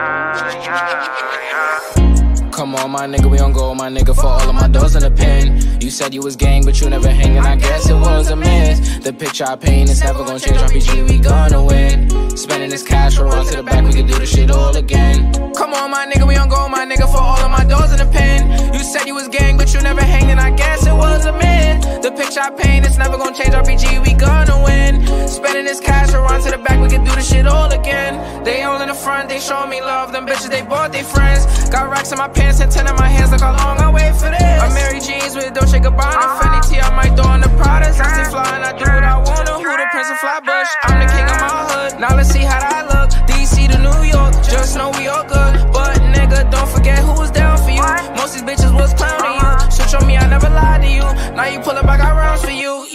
Come on, my nigga, we on go, my nigga, for all of my doors in the pen. You said you was gang, but you never hanging, I guess it was a miss. The picture I paint is never gonna change, RPG, we gonna win. Spending this cash, we'll run to the back, we can do this shit all again. Come on, my nigga, we on go, my nigga, for all of my doors in the pen. You said you was gang, but you never hanging, I guess it was a myth. The picture I paint is never gonna change, RPG, we gonna win. Spending this cash, we'll run to the back, we can do this shit all again. They all in the front, they show me love, them bitches, they bought their friends. Got racks in my pants and 10 in my hands, look how long I wait for this. I'm Mary Jeans with Dolce Gabbana, Fendi T, I might throw on the Prada. I stay fly and I do what I wanna. Who the Prince of Flatbush? I'm the king of my hood. Now let's see how that look. DC to New York, just know we all good. But nigga, don't forget who was down for you. Most these bitches was clowning you. Switch on me, I never lied to you. Now you pull up, I got rounds for you.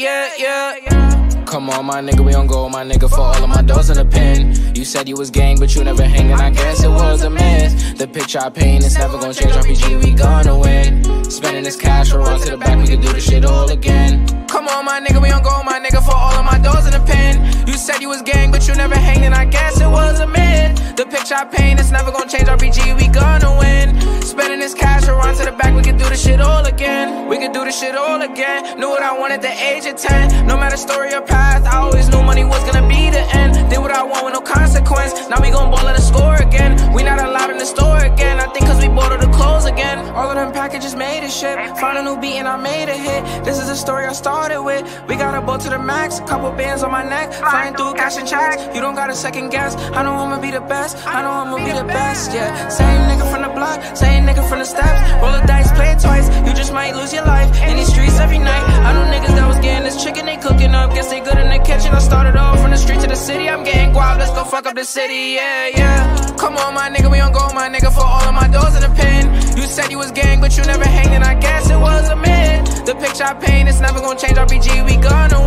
Yeah. Come on, my nigga, we on go, my nigga, for all of my doors in the pen. You said you was gang, but you never hanging, I guess it was a myth. The picture I paint is never gonna change, RPG, we gonna win. Spending this cash, we'll run to the back, we can do this shit all again. Come on, my nigga, we on go, my nigga, for all of my doors in the pen. You said you was gang, but you never hanging, I guess it was a myth. The picture I paint is never gonna change, RPG, we gonna win. Spending this cash, we'll run to the back, we can do this shit all again. We can do this shit all again. Knew what I wanted at the age of 10. No matter story or path, I always knew money was gonna be the end. Did what I want with no consequence. Now we gon' ball at the score again. We not allowed in the store again. I think cause we bought all the clothes again. All of them packages made a ship. Found a new beat and I made a hit. This is the story I started with. We got a boat to the max, couple bands on my neck, flying through cash and checks. You don't gotta second guess. I know I'ma be the best. I know I'ma be the best, yeah. Same nigga from the block, same nigga from the steps. Roll the dice, play it twice. You just might lose your life in these streets every night. I know niggas that was getting this chicken they cooking up. Guess they good in the kitchen. I started off from the street to the city. I'm getting guap, let's go fuck up the city, yeah. Come on, my nigga, we on go, my nigga, for all of my doors in the pen. You said you was gang, but you never hanging, I guess it was a myth. The picture I paint is never gonna change, RPG, we gonna